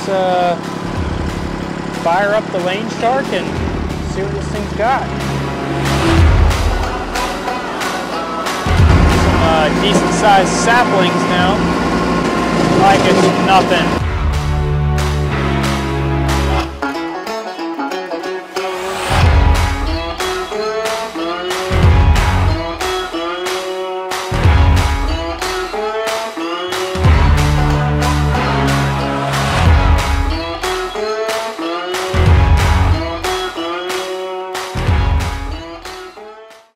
fire up the Lane Shark and see what this thing's got. Some decent sized saplings now, like it's nothing.